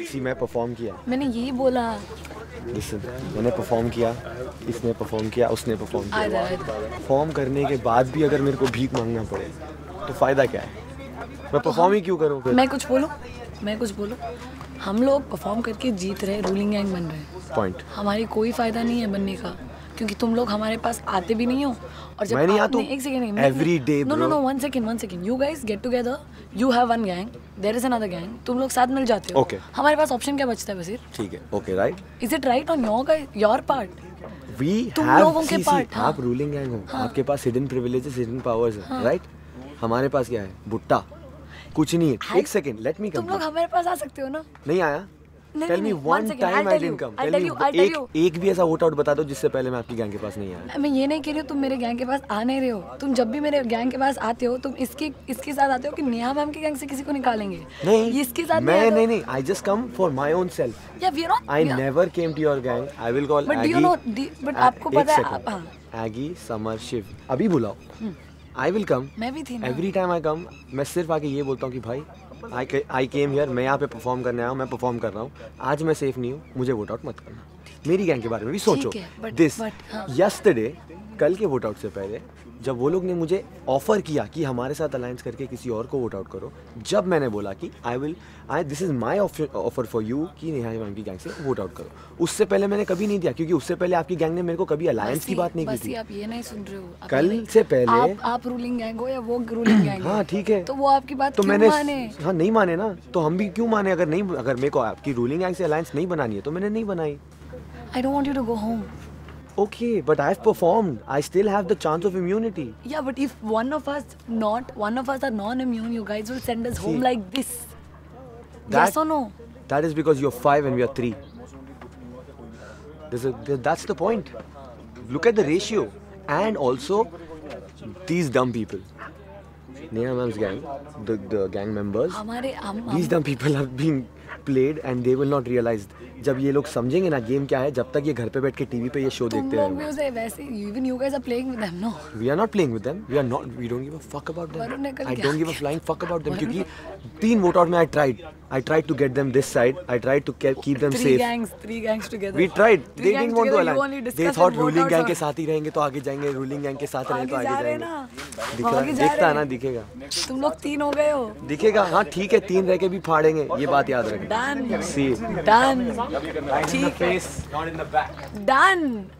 सी मैं परफॉर्म किया, मैंने यही बोला। लिसन, मैंने परफॉर्म किया, इसने परफॉर्म किया, उसने परफॉर्म किया। परफॉर्म करने के बाद भी अगर मेरे को भीख मांगना पड़े तो फ़ायदा क्या है? मैं परफॉर्म ही क्यों करूँ फिर? मैं कुछ बोलूँ, हम लोग परफॉर्म करके जीत रहे, रूलिंग गैंग बन रहे। पॉइंट। हमारी कोई फ़ायदा नहीं है बनने का, क्योंकि तुम लोग हमारे पास आते भी नहीं हो। और जब मैं नहीं आता हूँ। एक second, every day bro. No, one second, you guys get together, you have one gang, there is another gang, तुम लोग साथ मिल जाते हो। Okay. हमारे पास ऑप्शन क्या बचता है बसीर? ठीक है, okay, right. Is it right on your part? तुम लोगों के पार्ट, हाँ। आप रूलिंग गैंग हो, आपके पास हिडन प्रिविलेजेस, हिडन पावर्स है, राइट? हमारे पास क्या है? बुट्टा, कुछ नहीं है। एक सेकंड, लेट मी कम। तुम लोग हमारे पास आ सकते हो ना? नहीं आया। Tell me one time I didn't come. एक भी ऐसा वोट आउट बता दो जिससे पहले मैं आपकी गैंग के पास नहीं आया। मैं ये नहीं कह रही हूँ तुम मेरे गैंग के पास आ नहीं रहे हो। तुम जब भी मेरे गैंग के पास आते हो, तुम इसके साथ आते हो कि नेहा मैम के गैंग से किसी को निकालेंगे। नहीं, इसके साथ नहीं, I just come for my own self. I never came to your gang. I will call Aggie. But आपको पता है, एगी, समर, शिव, अभी बुलाओ। I will come. मैं भी थी ना। एवरी टाइम आई कम, मैं सिर्फ आके ये बोलता हूँ कि भाई आई केम हियर, मैं यहाँ पे परफॉर्म करने आया हूँ, मैं परफॉर्म कर रहा हूँ। आज मैं सेफ नहीं हूँ, मुझे वोट आउट मत करना। मेरी गैंग के बारे में भी सोचो। दिस यस्टरडे, कल के वोट आउट से पहले जब वो लोग ने मुझे ऑफर किया कि हमारे साथ अलायंस करके किसी और को वोट आउट करो, जब मैंने बोला कि this is my offer for you कि नेहा मैम की गैंग से वोट आउट करो, उससे पहले मैंने कभी नहीं दिया, क्योंकि उससे पहले आपकी गैंग ने मेरे को कभी अलायंस की बात नहीं की थी। आप ये नहीं सुन रहे हो? कल से पहले आप रूलिंग गैंग हो या वो रूलिंग गैंग? हाँ ठीक है, तो वो आपकी बात तो क्यों मैंने माने? हाँ नहीं माने ना, तो हम भी क्यों माने? अगर मेरे को आपकी रूलिंग गैंग से अलायंस नहीं बनानी है तो मैंने नहीं बनाई। I don't want you to go home. Okay, but I've performed. I still have the chance of immunity. Yeah, but if one of us are non-immune, you guys will send us home like this. Yes or no? That is because you're 5 and we are 3. That's the point. Look at the ratio. And also, these dumb people. Neha ma'am's gang, the gang members, these dumb people are being played and they will not realize. जब ये लोग समझेंगे ना game क्या है, जब तक ये घर पे बैठ के टीवी पे ये शो देखते हैं। तुम लोग भी उसे वैसे, even you guys are playing with them, no? We are not playing with them. We don't give a fuck about them. I don't give a flying fuck about them. क्योंकि 3 vote out में I tried to get them this side. I tried to keep them safe. 3 gangs together. We tried. They didn't want to align. They thought ruling gang के साथ ही रहेंगे तो आगे जाएंगे, ruling gang के साथ रहे तो आगे जाएंगे। दिखता है ना, दिखेगा। तुम लोग 3 हो गए हो। दिखेगा, हाँ ठीक है, 3 रह के भी फाड़ेंगे, ये बात याद रखें। Done. See. Done. Right in the face, not in the back. Done.